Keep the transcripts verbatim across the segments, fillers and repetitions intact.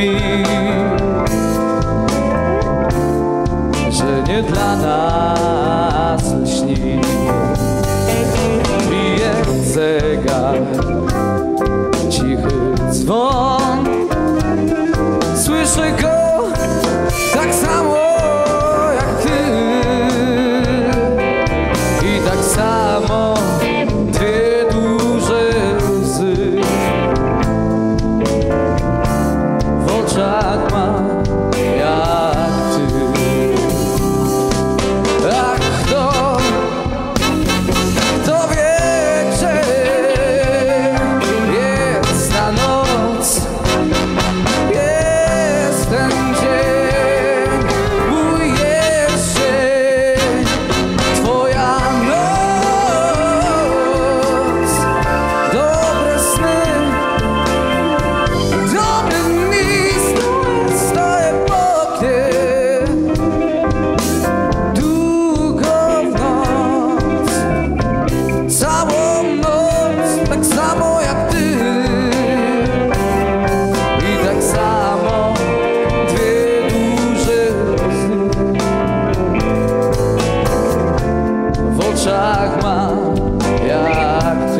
że nie dla nas lśni. Bije zegar, cichy dzwon, słyszę go tak samo jak ty i tak samo dwie duże łzy w oczach mam jak ty. Ach, kto, kto wie, gdzie jest ta noc, jest ten dzień, mój jesień, twoja noc. Dobre sny, dobre dni, stoję w oknie długo w noc, całą noc, tak samo jak ty i tak samo dwie duże łzy w oczach mam jak ty.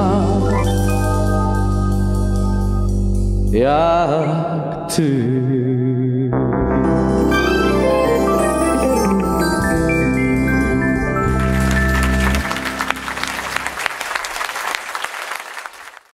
Jak ty.